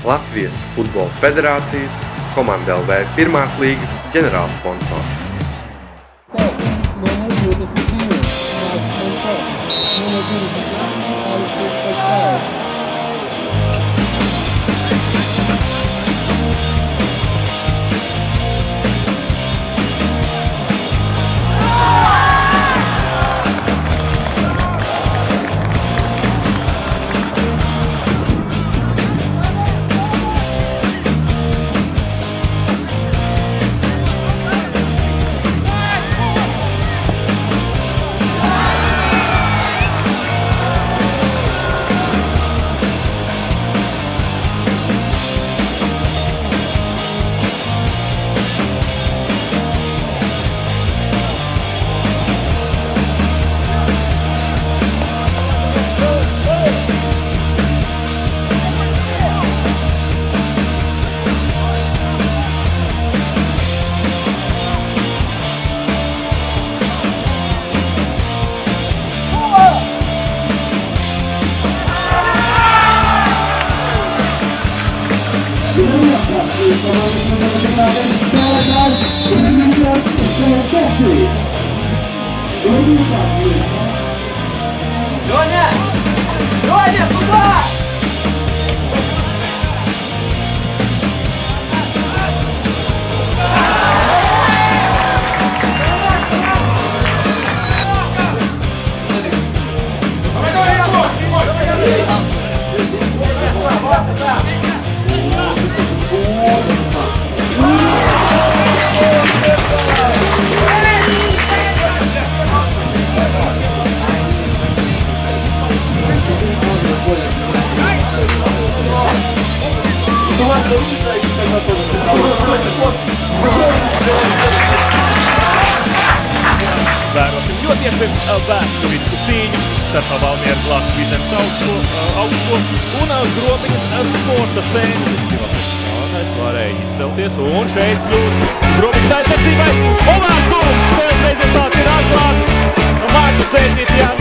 Latvijas Futbola Federācijas Komanda LV pirmās līgas ģenerālsponsors. Лёня, туда! Vērosim ļoti iespējams vēsturisku cīņu starp Valmieras Latvijas Vidzemes augsto un Grobiņas sporta centrs. Jānais varēja izcelties un šeit kļūst Grobiņas aizsardzībai. Un vērtums spēles rezultāts ir atklāts. Vārtu cēcītajām.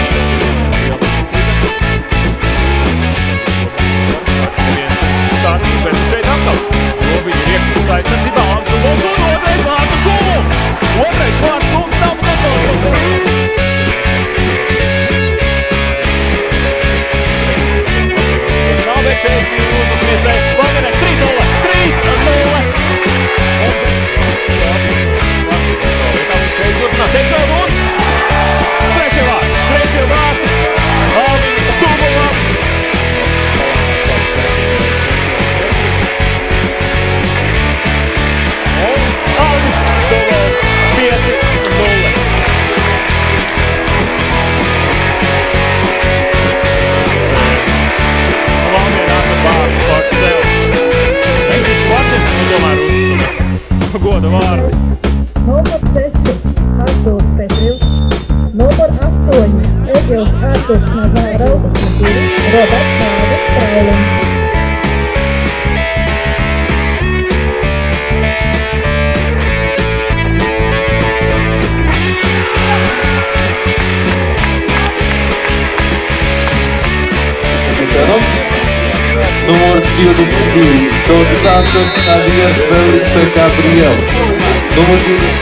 Bet šeit atkal Grobiņa ir iekļūst aizsardzībā. Un otrais vārtu kumu. Otrais vārtu kumu tam kontrolēt. Šeit ir uzmanības Valmierai 3-0, 3-0. Šeit turpinās Ekonu un trešie vārti. Alviņas Dubulam. Un Alvis Dubovs 5-0. Goda vārdi. Numur 6 Artūrs Petrils, numur 8 Egils Artūrs Nazārovs un 2 Roberts Tāvis Prailins. Numur 22, Dos Santos Javier Felipe Gabriel. Numur 20.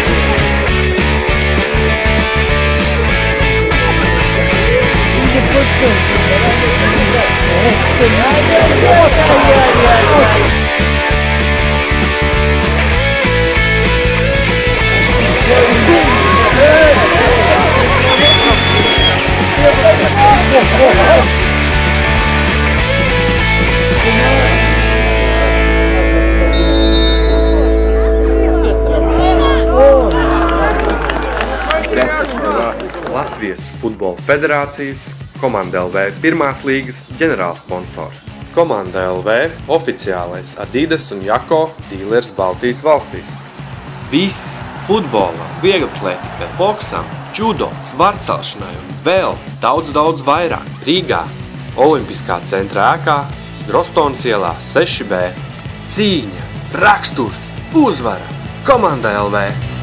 Latvijas Futbola Federācijas Komanda LV pirmās līgas ģenerālsponsors. Komanda LV oficiālais Adidas un Jako dīlers Baltijas valstīs. Viss futbolam, vieglatlētikai, boksam, judo, svarcelšanai un vēl daudz vairāk. Rīgā, Olimpiskā centra ēkā, Rostonas ielā 6B. Cīņa, raksturs, uzvara, Komanda LV!